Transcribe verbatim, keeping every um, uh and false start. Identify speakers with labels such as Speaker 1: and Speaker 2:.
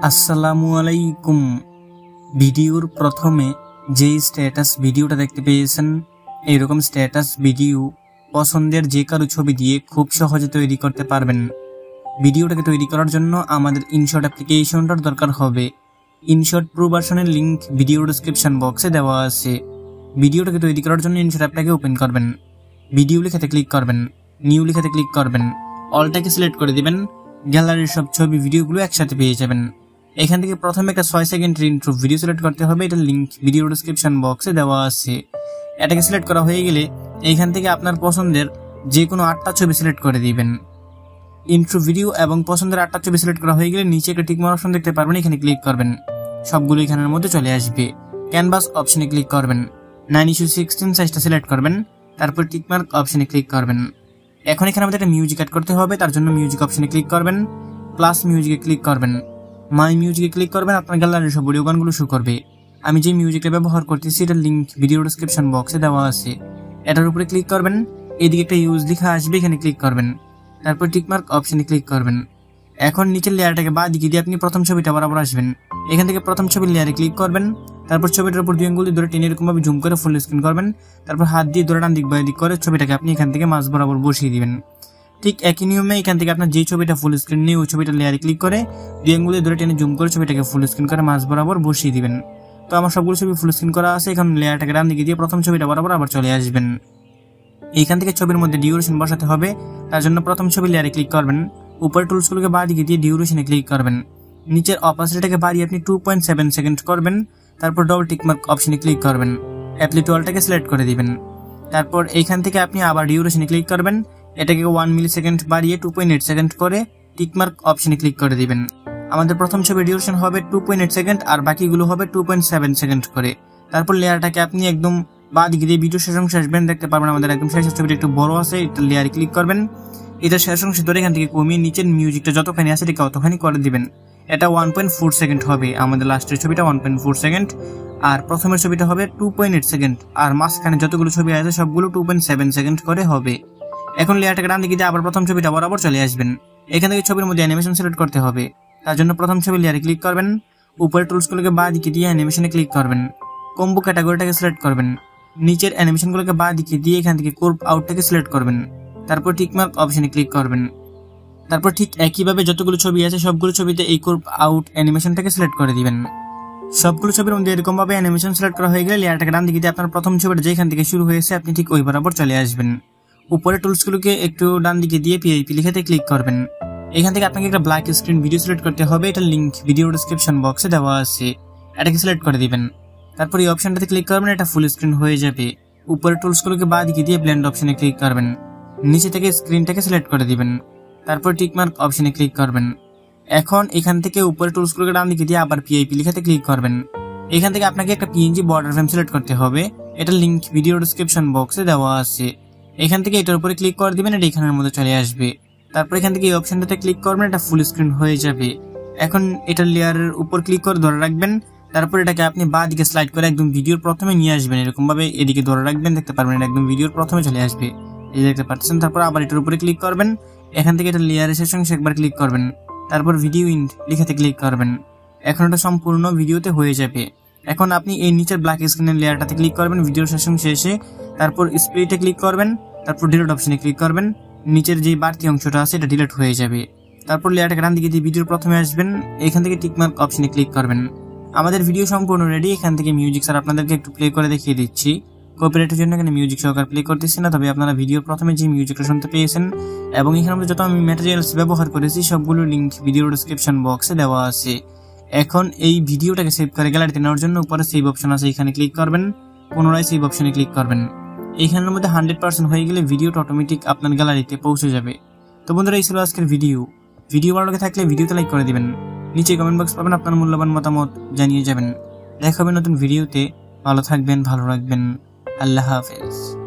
Speaker 1: আসসালামু আলাইকুম। ভিডিওর প্রথমে যে স্ট্যাটাস ভিডিওটা দেখতে পেয়েছেন, এরকম স্ট্যাটাস ভিডিও পছন্দের যে কারো ছবি দিয়ে খুব সহজে তৈরি করতে পারবেন। ভিডিওটাকে তৈরি করার জন্য আমাদের ইনশট অ্যাপ্লিকেশনটার দরকার হবে। ইনশট প্রো ভার্সনের লিঙ্ক ভিডিও ডেসক্রিপশন বক্সে দেওয়া আছে। ভিডিওটাকে তৈরি করার জন্য ইনশট অ্যাপটাকে ওপেন করবেন, ভিডিও লেখাতে ক্লিক করবেন, নিউ লেখাতে ক্লিক করবেন, অলটাকে সিলেক্ট করে দিবেন। গ্যালারির সব ছবি ভিডিওগুলো একসাথে পেয়ে যাবেন। এখান থেকে প্রথমে একটা ছয় সেকেন্ডের ইন্ট্রো ভিডিও সিলেক্ট করতে হবে। এটার লিঙ্ক ভিডিও ডেসক্রিপশন বক্সে দেওয়া আছে। এটাকে সিলেক্ট করা হয়ে গেলে এইখান থেকে আপনার পছন্দের যে কোনো আটটা ছবি সিলেক্ট করে দিবেন। ইন্ট্রো ভিডিও এবং পছন্দের আটটা ছবি সিলেক্ট করা হয়ে গেলে নিচে একটা টিক মার্ক অপশন দেখতে পারবেন, এখানে ক্লিক করবেন। সবগুলো এখানের মধ্যে চলে আসবে। ক্যানভাস অপশনে ক্লিক করবেন, নাইন ইস্যু সিক্সটিন সাইজটা সিলেক্ট করবেন, তারপর টিক মার্ক অপশনে ক্লিক করবেন। এখন এখানে আমাদের একটা মিউজিক অ্যাড করতে হবে, তার জন্য মিউজিক অপশনে ক্লিক করবেন, প্লাস মিউজিকে ক্লিক করবেন, মাই মিউজিকে ক্লিক করবেন। আপনার গ্যালারির সব ভিডিও গানগুলো শো করবে। আমি যে মিউজিকটা ব্যবহার করতেছি এটার লিঙ্ক ভিডিও ডেসক্রিপশন বক্সে দেওয়া আছে। এটার উপরে ক্লিক করবেন, এদিকে একটা ইউজ লেখা আসবে, এখানে ক্লিক করবেন, তারপর টিকমার্ক অপশনে ক্লিক করবেন। এখন নিচের লেয়ারটাকে বাঁ দিকে দিয়ে আপনি প্রথম ছবিটা বরাবর আসবেন। এখান থেকে প্রথম ছবির লেয়ারে ক্লিক করবেন, তারপর ছবিটার উপর দুই আঙ্গুল দিয়ে ধরে টেনে এরকম ভাবে জুম করে ফুল স্ক্রিন করবেন, তারপর হাত দিয়ে ধরে ডান দিক বাঁ দিক করে ছবিটাকে আপনি এখান থেকে মাঝ বরাবর বসিয়ে দিবেন। ঠিক একই নিয়মে এখান থেকে আপনার যে ছবিটা ফুল স্ক্রিন নিয়ে ওই ছবিটা লেয়ারে ক্লিক করে দুই আঙ্গুলে ধরে টেনে জুম করে ছবিটাকে ফুল স্ক্রিন করে মাঝ বরাবর বসিয়ে দিবেন। তো আমার সবগুলো ছবি ফুল স্ক্রিন করা আছে। এখন লেয়ারটাকে ডান দিকে দিয়ে প্রথম ছবিটা বরাবর আবার চলে আসবেন। এইখান থেকে ছবির মধ্যে ডিউরেশন বসাতে হবে, তার জন্য প্রথম ছবি লেয়ারে ক্লিক করবেন, উপরের টুলসগুলোকে বাঁ দিকে দিয়ে ডিউরেশনে ক্লিক করবেন, নিচের অপাসিটিটাকে বাড়িয়ে আপনি টু পয়েন্ট সেভেন সেকেন্ড করবেন, তারপর ডবল টিকমার্ক অপশনে ক্লিক করবেন, অ্যাপ্লাই টু অলটাকে সিলেক্ট করে দিবেন। তারপর এইখান থেকে আপনি আবার ডিউরেশনে ক্লিক করবেন, এটাকে ওয়ান মিলি সেকেন্ড বাড়িয়ে টু পয়েন্ট এইট সেকেন্ড করে টিকমার্ক অপশনে ক্লিক করে দিবেন। আমাদের প্রথম ছবি ডিউরেশন হবে টু পয়েন্ট এইট সেকেন্ড আর বাকিগুলো হবে টু পয়েন্ট সেভেন সেকেন্ড করে। তারপর লেয়ারটাকে আপনি একদম বাঁ দিকে দিয়ে ভিডিও শেষ অংশে আসবেন, দেখতে পারবেন আমাদের একদম শেষের ছবিটা একটু বড় আছে, এটা লেয়ারে ক্লিক করবেন, এটা শেষ অংশে ধরে এখান থেকে কমিয়ে নিচের মিউজিকটা যতখানি আছে এটাকে অতখানি করে দিবেন। এটা ওয়ান পয়েন্ট ফোর সেকেন্ড হবে। আমাদের লাস্টের ছবিটা ওয়ান পয়েন্ট ফোর সেকেন্ড আর প্রথমের ছবিটা হবে টু পয়েন্ট এইট সেকেন্ড আর মাঝখানে যতগুলো ছবি আছে সবগুলো টু পয়েন্ট সেভেন সেকেন্ড করে হবে। এখন লেয়ারটাকে ডান দিকে দিয়ে আবার প্রথম ছবিটা বরাবর চলে আসবেন। এখান থেকে ছবির মধ্যে অ্যানিমেশন সিলেক্ট করতে হবে, তার জন্য প্রথম ছবি লেয়ারে ক্লিক করবেন, উপরের টুলসগুলোকে বাঁ দিকে দিয়ে অ্যানিমেশনে ক্লিক করবেন, কম্বো ক্যাটাগরিটাকে সিলেক্ট করবেন, নিচের অ্যানিমেশনগুলোকে বাঁ দিকে দিয়ে এখান থেকে কুর্ভ আউটটাকে সিলেক্ট করবেন, তারপর টিকমার্ক অপশনে ক্লিক করবেন। তারপর ঠিক একইভাবে যতগুলো ছবি আছে সবগুলো ছবিতে এই কুর্ভ আউট অ্যানিমেশনটাকে সিলেক্ট করে দিবেন। সবগুলো ছবির মধ্যে এরকম ভাবে অ্যানিমেশন সিলেক্ট করা হয়ে গেলে লেয়ারটাকে ডান দিকে দিয়ে আপনার প্রথম ছবিটা যেখান থেকে শুরু হয়েছে আপনি ঠিক ওই বরাবর চলে আসবেন। উপরে টুলসগুলোকে একটু ডান দিকে দিয়ে পিআইপি লিখাতে ক্লিক করবেন। এখান থেকে আপনাকে একটা ব্ল্যাক স্ক্রিন ভিডিও সিলেক্ট করতে হবে, এটার লিঙ্ক ভিডিও ডেসক্রিপশন বক্সে দেওয়া আছে। এটাকে সিলেক্ট করে দিবেন, তারপর এই অপশনটাতে ক্লিক করবেন, এটা ফুল স্ক্রিন হয়ে যাবে। উপরে টুলসগুলোকে বাঁ দিকে দিয়ে ব্লেন্ড অপশনে ক্লিক করবেন, নিচে থেকে স্ক্রিনটাকে সিলেক্ট করে দিবেন, তারপর টিকমার্ক অপশনে ক্লিক করবেন। এখন এখান থেকে উপরে টুলসগুলোকে ডান দিকে দিয়ে আবার পিআইপি লিখাতে ক্লিক করবেন। এখান থেকে আপনাকে একটা পিএনজি বর্ডার ফ্রেম সিলেক্ট করতে হবে, এটার লিঙ্ক ভিডিও ডেসক্রিপশন বক্সে দেওয়া আছে। এখান থেকে এটার উপরে ক্লিক করে দিবেন, এটা এখানের মধ্যে চলে আসবে। তারপর এখান থেকে এই অপশনটাতে ক্লিক করবেন, এটা ফুল স্ক্রিন হয়ে যাবে। এখন এটার লেয়ারের উপর ক্লিক করে ধরে রাখবেন, তারপর এটাকে আপনি বাঁ দিকে স্লাইড করে একদম ভিডিওর প্রথমে নিয়ে আসবেন, এরকম ভাবে এদিকে ধরে রাখবেন, দেখতে পারবেন এটা একদম ভিডিওর প্রথমে চলে আসবে, এই দেখতে পাচ্ছেন। তারপর আবার এটার উপরে ক্লিক করবেন, এখান থেকে এটা লেয়ারের শেষ অংশে একবার ক্লিক করবেন, তারপর ভিডিও ইন্ড লিখাতে ক্লিক করবেন। এখন এটা সম্পূর্ণ ভিডিওতে হয়ে যাবে। এখন আপনি এই নিচের ব্ল্যাক স্ক্রিনের লেয়ারটাতে ক্লিক করবেন, ভিডিওর শেষ অংশে এসে তারপর স্প্লিটে ক্লিক করবেন, তারপর ডিলিট অপশনে ক্লিক করবেন, নিচের যে বাড়তি অংশটা আছে এটা ডিলিট হয়ে যাবে। তারপর লেয়ারটাকে ডান দিকে দিয়ে ভিডিওর প্রথমে আসবেন, এখান থেকে টিকমার্ক অপশনে ক্লিক করবেন। আমাদের ভিডিও সম্পূর্ণ রেডি। এখান থেকে মিউজিক স্যার আপনাদেরকে একটু প্লে করে দেখিয়ে দিচ্ছি। কপিরাইটের জন্য এখানে মিউজিক সহকার প্লে করতেছি না, তবে আপনারা ভিডিওর প্রথমে যে মিউজিকটা শুনতে পেয়েছেন এবং এখানে যত আমি ম্যাটেরিয়ালস ব্যবহার করেছি সবগুলো লিঙ্ক ভিডিও ডেসক্রিপশন বক্সে দেওয়া আছে। এখন এই ভিডিওটাকে সেভ করে গ্যালারিতে নেওয়ার জন্য উপরে সেভ অপশন আছে, এখানে ক্লিক করবেন, পুনরায় সেভ অপশনে ক্লিক করবেন। এইখানের মধ্যে হান্ড্রেড পার্সেন্ট হয়ে গেলে ভিডিওটা অটোমেটিক আপনার গ্যালারিতে পৌঁছে যাবে। তো বন্ধুরা, এই ছিল আজকের ভিডিও। ভিডিও ভালো লাগে থাকলে ভিডিওতে লাইক করে দিবেন, নিচে কমেন্ট বক্স পাবেন, আপনার মূল্যবান মতামত জানিয়ে যাবেন। দেখা হবে নতুন ভিডিওতে। ভালো থাকবেন, ভালো রাখবেন। আল্লাহ হাফেজ।